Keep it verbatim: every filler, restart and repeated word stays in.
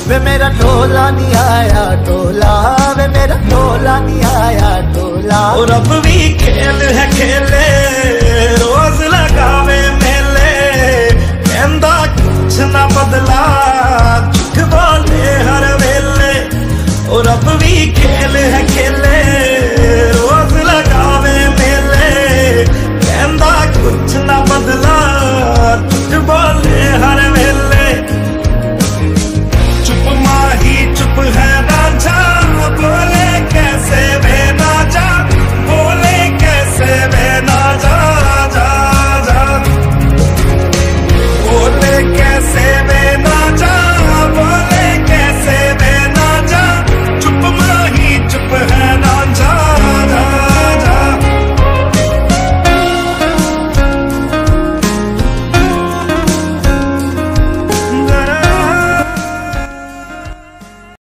वे मेरा टोला नहीं आया टोला, वे मेरा टोला नहीं आया टोला। और अब भी खेल है खेले रोज लगावे मेले, कहंदा कुछ ना बदला झूठ बोले हर वेले। और अब भी खेल है खेले